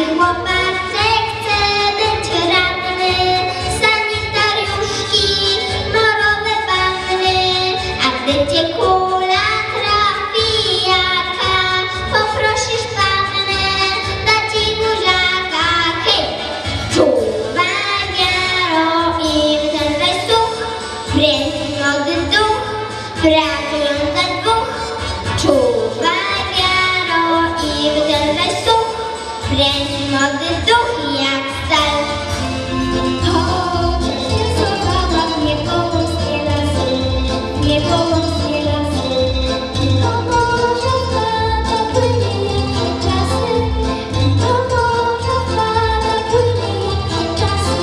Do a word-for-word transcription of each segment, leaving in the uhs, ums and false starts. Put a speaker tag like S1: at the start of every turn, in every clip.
S1: chłopaczek chce być ranny, sanitariuszki, morowe panny, a gdy cię kula trafi jaka, poprosisz pannę, da ci buziaka. Hej! Czuwaj wiaro i wzędzaj such, prędki młody duch, pracują za dwóch. Czuwaj wiaro i wzędzaj such, prędki młody duch jak stal. Chociaż nie schowała mnie polskie lasy, nie polskie lasy, to morza wpada płynie jak czasy, to morza wpada płynie jak czasy.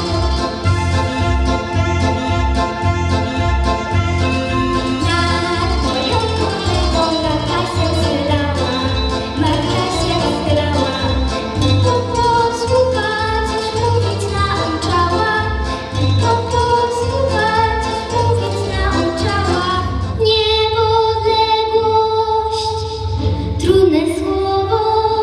S1: Nad moją kolebą lata się schylała, matka się schylała, po polsku Maciuś mówić nauczała, po polsku Maciuś mówić nauczała. Niepodległość, trudne słowo,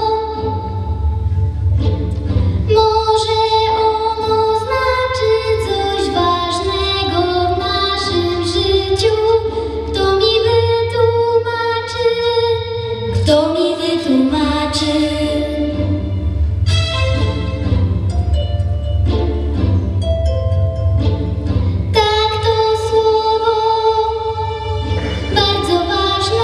S1: może ono znaczy coś ważnego w naszym życiu. Kto mi wytłumaczy? Kto mi wytłumaczy? Tak, to słowo bardzo ważne.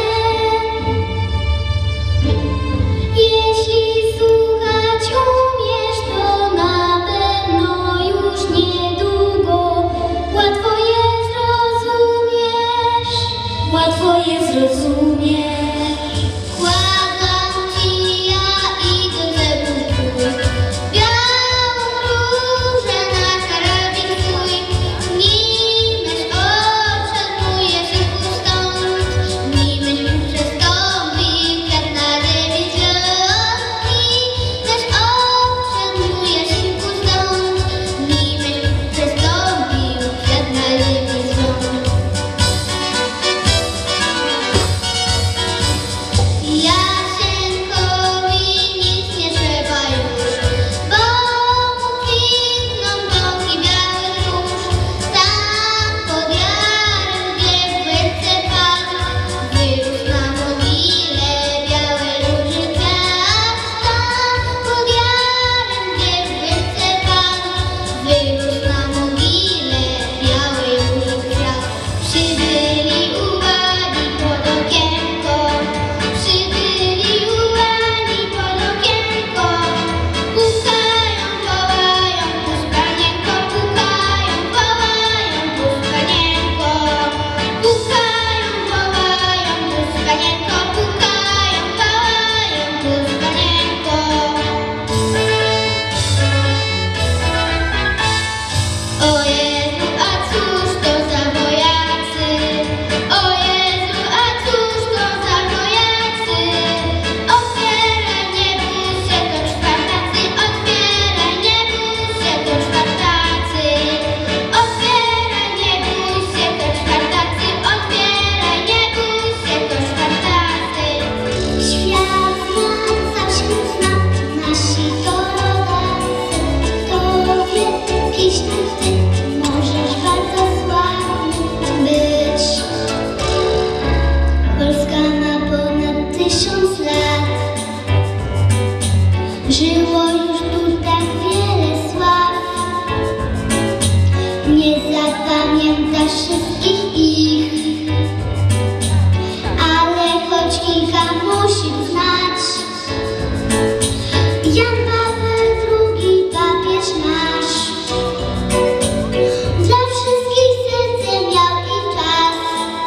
S1: Jeśli słuchać umiesz, to na pewno już niedługo łatwo je zrozumiesz, łatwo je zrozumiesz. Kładam ci ja iglę twój, białą różę na karabin twój, nimeś odszedłuje szybko stąd, nimeś przestąpi kwiat na ziemi zieloni, nimeś odszedłuje szybko stąd, nimeś przestąpił kwiat na ziemi zieloni. Jasienkowi nic nie trzeba już, bo mu kwitną bąki białych róż. Tam pod jarem, gdzie w łydce padł, wyrósł na mogile białej róży kwiat. Tam pod jarem, gdzie w łydce padł, wyrósł na mogile białej róży kwiat. Przybyli uwagi pod okienko, przybyli uwagi pod okienko, pukają, wołają, puszpanienko, pukają, wołają, puszpanienko, pukają, wołają, puszpanienko, pukają, wołają, puszpanienko. O Jezu, a cóż to za wojacy? O Jezu, a cóż to za wojacy? Otwieraj, nie bój się, to czwartacy. Otwieraj, nie bój się, to czwartacy. Otwieraj, nie bój się, to czwartacy. Otwieraj, nie bój się, to czwartacy. Świat nam zawsze zna, nasi to rodacy. Kto wie, jakiś tam ty możesz bardzo sławny być. Polska ma ponad tysiąc lat. Żyło już tu tak wiele sław. Nie zapamiętasz wszystkich ich, ale choć kilka musisz znać. Jan Paweł drugi, papież nasz, dla wszystkich serce miał i czas.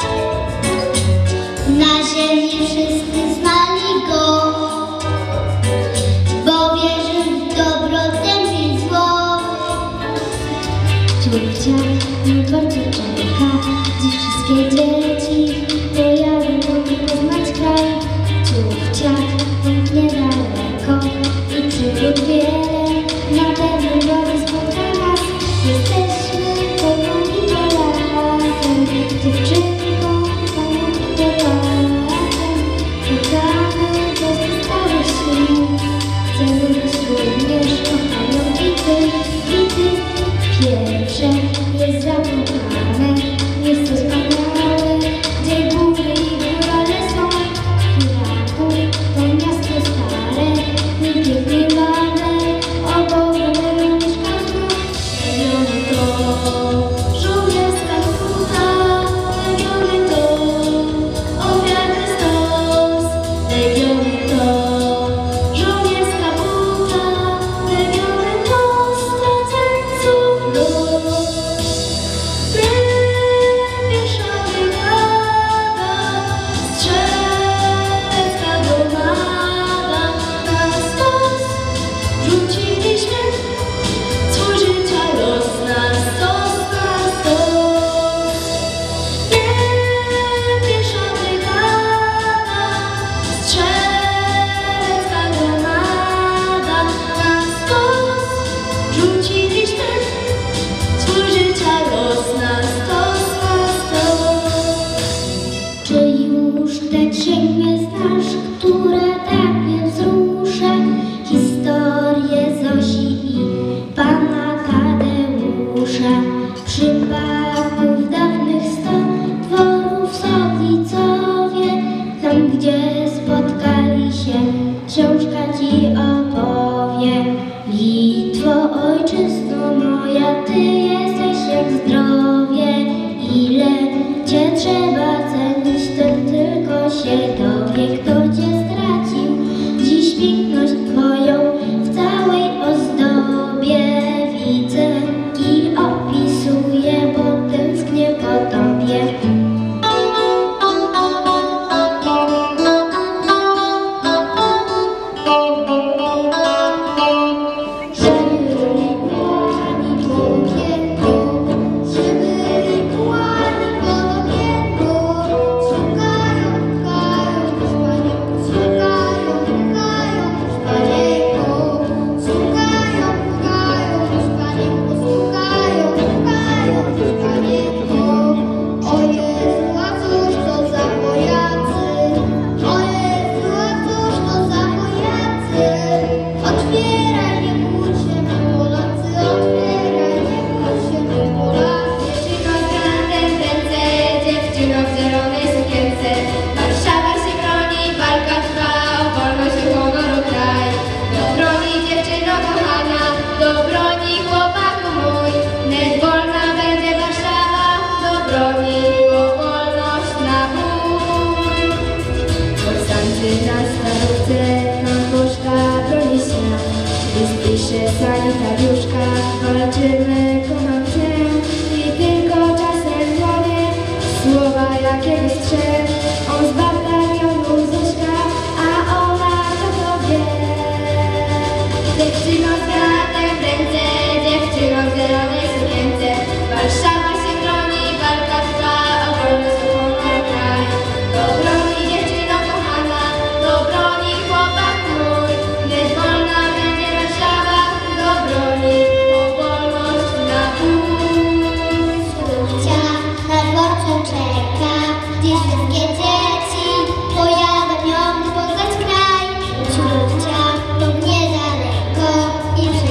S1: Na ziemi wszyscy znali go, bo wierzył w
S2: Pisze sanitariuszka, walczymy, kocham cię. I tylko czasem powie słowa jakiegoś strzep. On z batalionu Zośka, a ona to to wie. Dziewczyno z granatem w ręce, dziewczyno w zielonej sukience. Warszawa się broni, walka trwa, o wolność o kraj. Do broni dziewczyno kochana, do broni chłopak mój. Niech wolna będzie Warszawa, do broni o wolność na pół.
S1: Babcia na dworcu czeka, gdzie wszystkie dzieci pojadą ją poznać kraj. Babcia to niedaleko i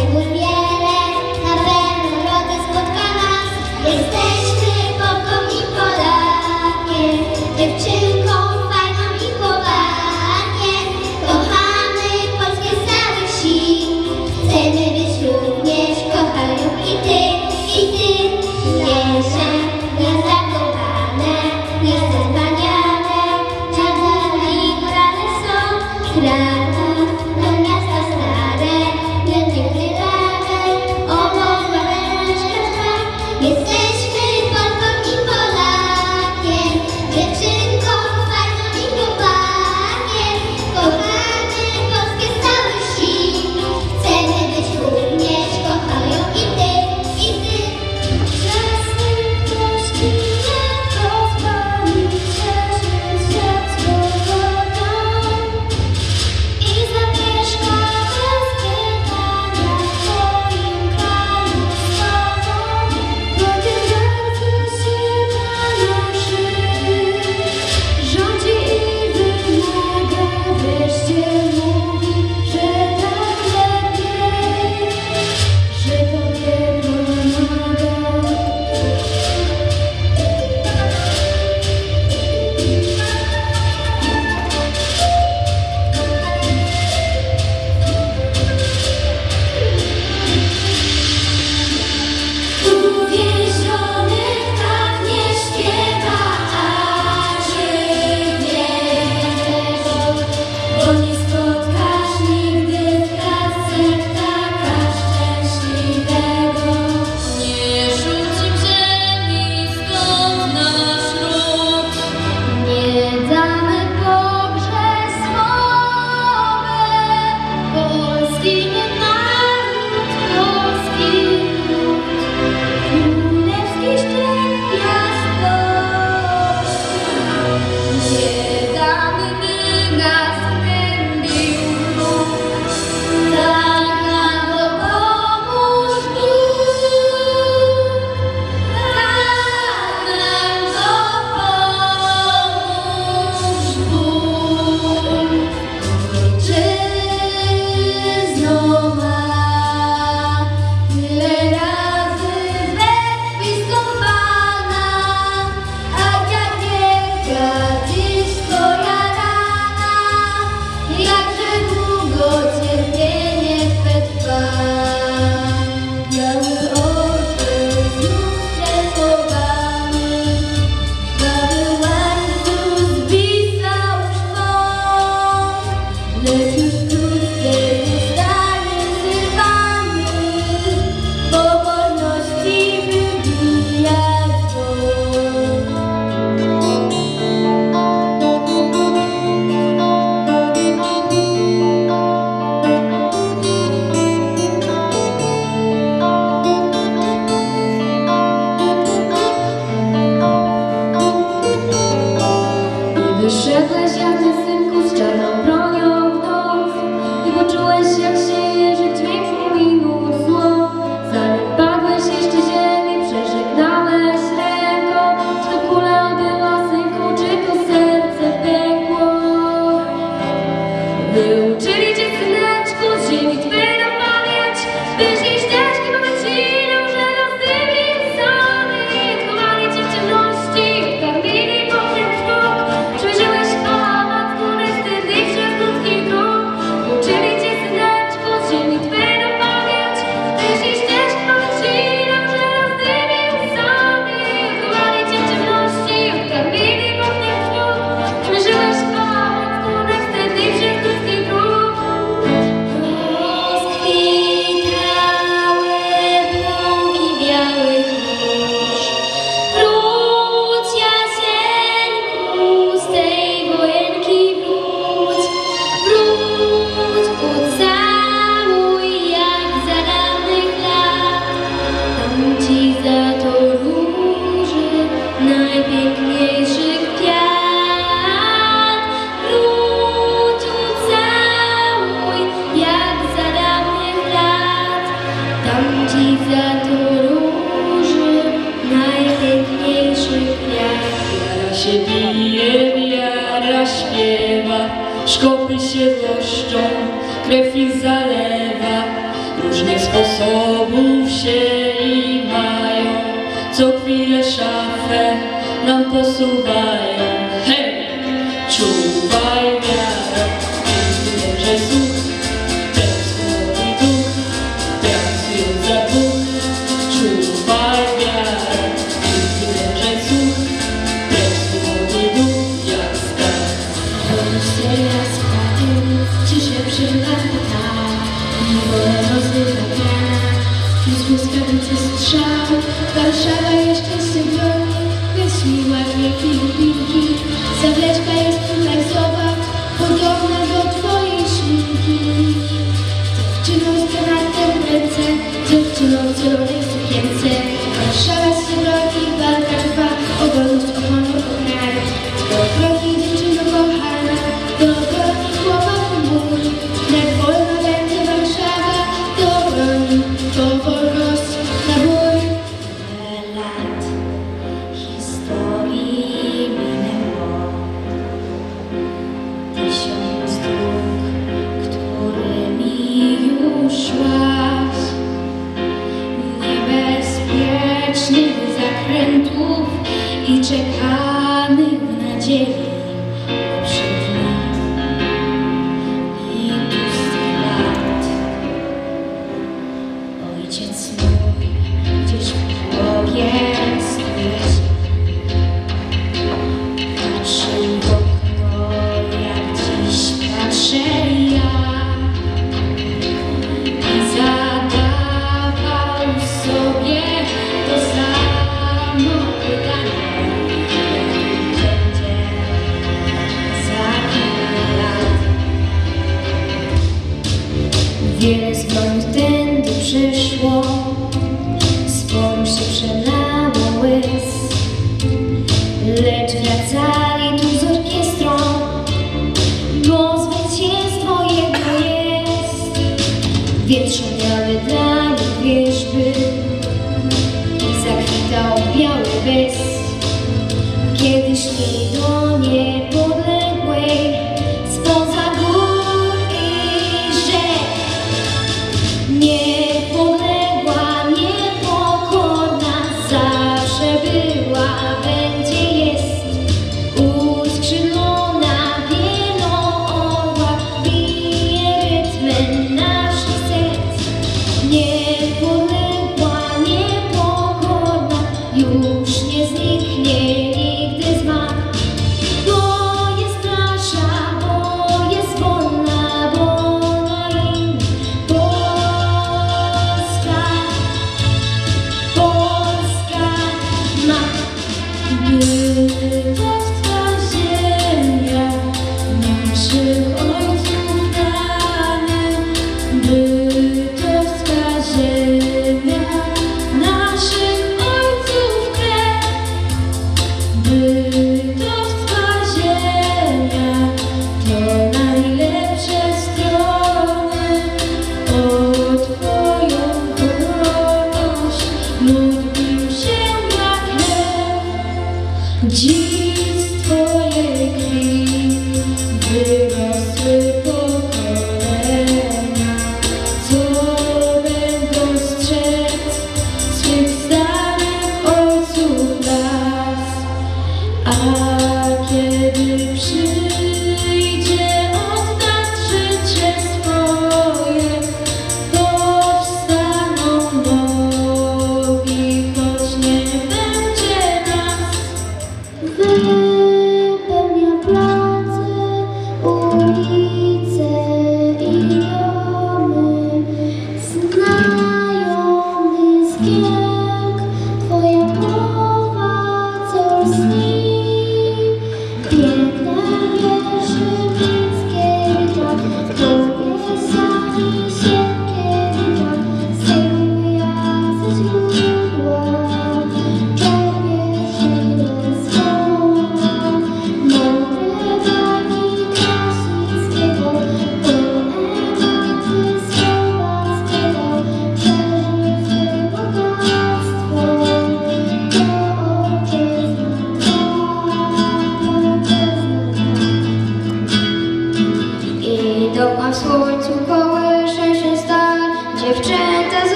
S3: krew ich zalewa. Różnych sposobów się i mają, co chwilę szafę nam posuwają. Hej! Czuwaj wiarę, piękny wierzę słuch, tęsknotny duch, pracując za Bóg. Czuwaj wiarę, piękny wierzę słuch, tęsknotny duch, jak star.
S2: Seria spadł, ciszę przylata tak, niebole rozrywa grana, plus błyskawicy strzał. Warszawa jeszcze się broni, więc miła wielki lubinki. Zawleczka jest tutaj, zobacz, podobna do twojej szminki. Dziewczyną z granatem w ręce, dziewczyną w zielonej sukience. Warszawa się broni, walka trwa, o wolność, o honor, o kraj. Do broni dziewczyno kochana, do broni chłopak mój. Jak wolna będzie Warszawa, do broni, to wolność na bój. Wiele lat historii minęło, tysiąc dróg, którymi już szłaś, niebezpiecznych zakrętów i czekanych w nadziei przed nami. I pustych lat ojciec mój gdzieś w głowie stoi, patrzył w okno, jak dziś patrzę ja, i zadawał sobie to samo pytanie, jak będzie za kilka lat. Wiele zbrodni tędy przeszło, sporo się przelało łez, lecz wracali tu z orkiestrą, bo zwycięstwo jedno jest. Wietrze miały dla nich wierzby i zakwitał biały bez. Kiedyś szli do niepodległej spoza gór i rzek. Niepodległa, niepokorna, zawsze była, będzie, jest. Uskrzydlona wieno orła, bije rytmem naszych serc. Niepodległa, niepokorna, już nie zniknie nigdy z map.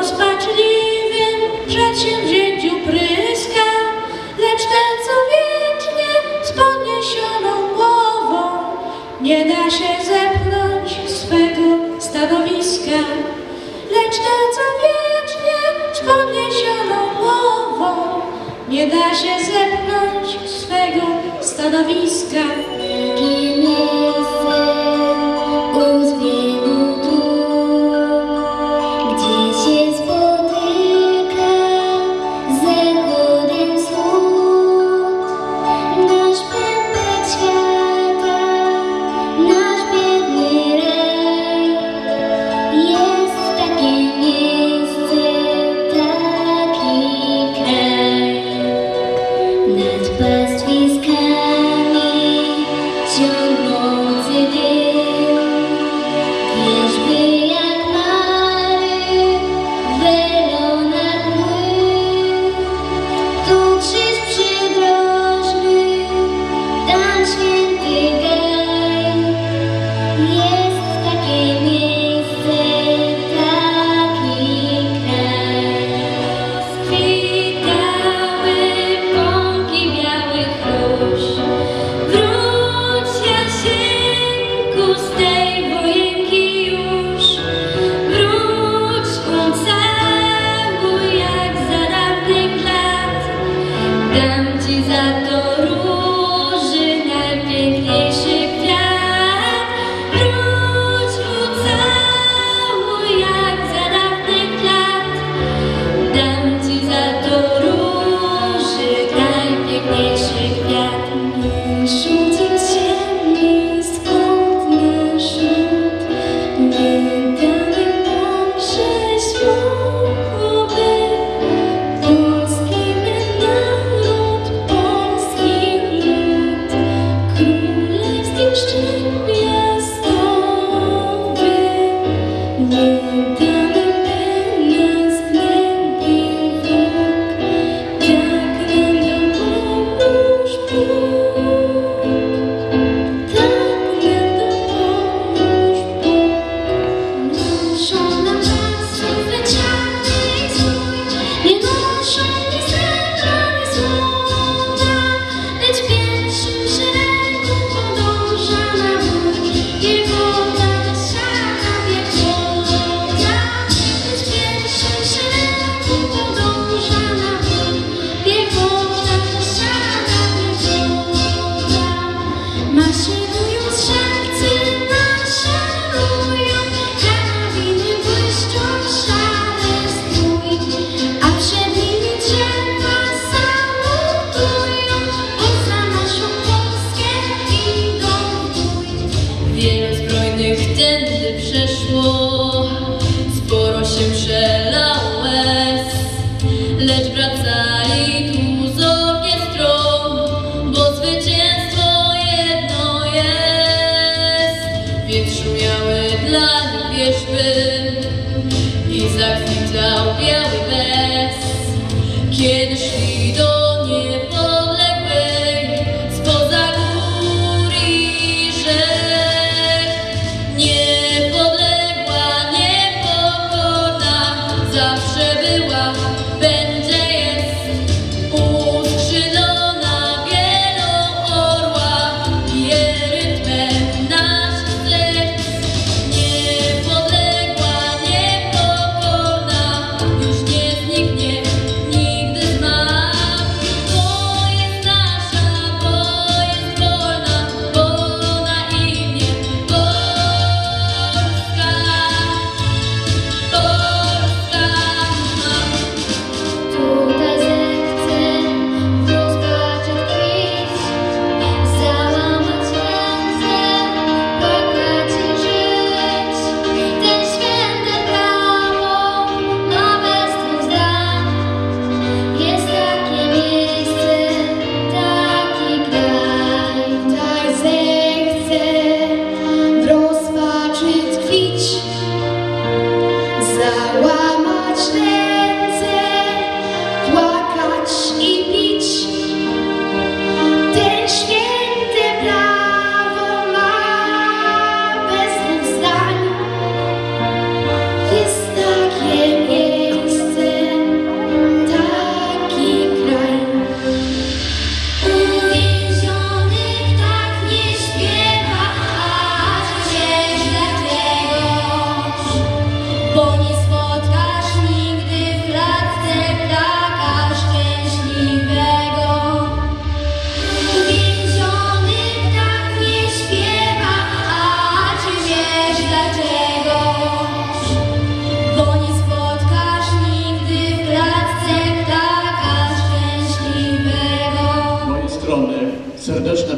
S3: rozpaczliwym przedsięwzięciu pryska, lecz ten, co wiecznie z podniesioną głową nie da się zepchnąć swego stanowiska, lecz ten, co wiecznie z podniesioną głową nie da się zepchnąć swego stanowiska.
S1: Jakie miejsce u zbiegu dróg, gdzie się spotyka zachodem wschód. Nasz pępek świata, nasz biedny raj. Jest takie miejsce, taki kraj. Nad pastwiskami ciągnący dym, wierzby jak mary, welona mły. Tu krzyż przydrożny, tam święty gaj. Jest takie miejsce, taki kraj.
S3: Kwitały pąki białych róż. Wróć, Jasieńku, z tej wojenki już. Wróć, ucałuj jak za dawnych lat. Dam ci za to róży najpiękniejszy kwiat. Wróć, ucałuj jak za dawnych lat. Dam ci za to róży najpiękniejszy kwiat.
S1: Nie rzucę ciemny, skąd nasz ród, nie damy poprzeć mógłby. Polski my naród, polski lud, królewskim szczep gwiazdowy. Nie damy, by nas gnębił wróg, tak nam dopomóż Bóg, tak nam dopomóż Bóg. Noszą nam czasów wieczarny zwój, nie noszą ni srebra, ni złota, lecz w pierwszym szeregu podąża na bój piechota, siana piechota. Lecz w pierwszym szeregu podąża na bój piechota, siana piechota. Maszerują strzelcy, maszerują, karabiny błyszczą w szary strój, a przed nimi drzewa salutują, bo za naszą Polskę idą w bój.
S3: Wiele zbrojnych tędy przeszło, sporo się przelało łez, lecz wracali tu z orkiestrą, bo zwycięstwo jedno jest. Więc szumiały dla nich wierzby i zakwitał biały bez, kiedy szli do niepodległej spoza gór i rzek. Niepodległa, niepokorna zawsze była, będzie jest, uskrzydlona bielą orła i rytmem naszych serc. Niepodległa, niepokorna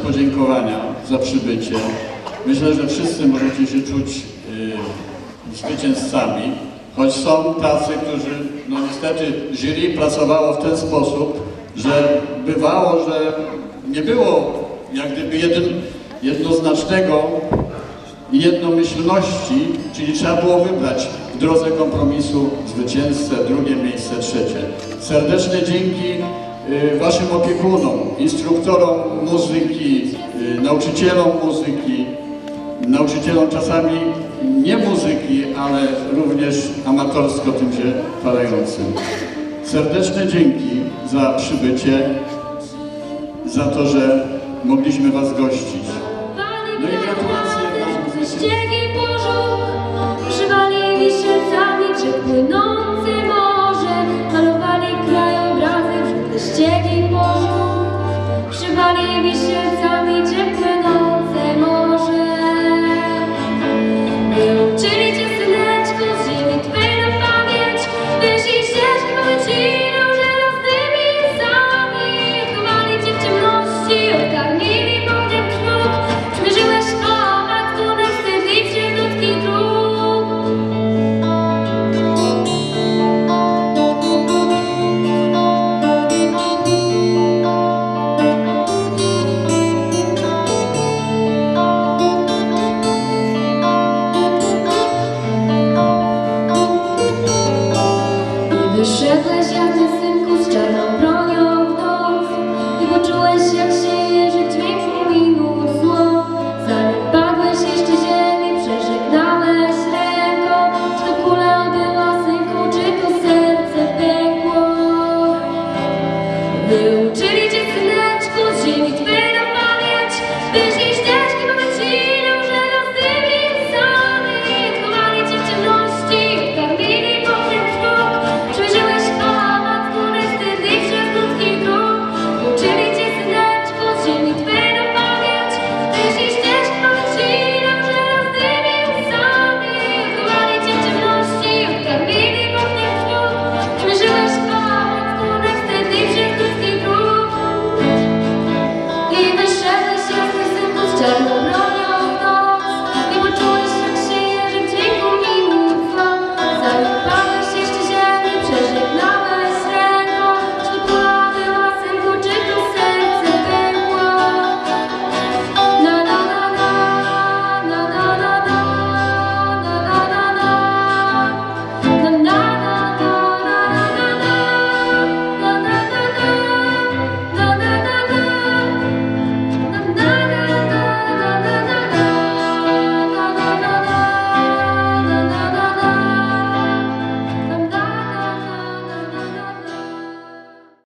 S4: podziękowania za przybycie. Myślę, że wszyscy możecie się czuć yy, zwycięzcami, choć są tacy, którzy, no niestety, jury pracowało w ten sposób, że bywało, że nie było jak gdyby jedyn, jednoznacznego i jednomyślności, czyli trzeba było wybrać w drodze kompromisu zwycięzcę, drugie miejsce, trzecie. Serdeczne dzięki y, waszym opiekunom, instruktorom muzyki, y, nauczycielom muzyki, nauczycielom czasami nie muzyki, ale również amatorsko tym się palającym. Serdeczne dzięki za przybycie, za to, że mogliśmy was gościć.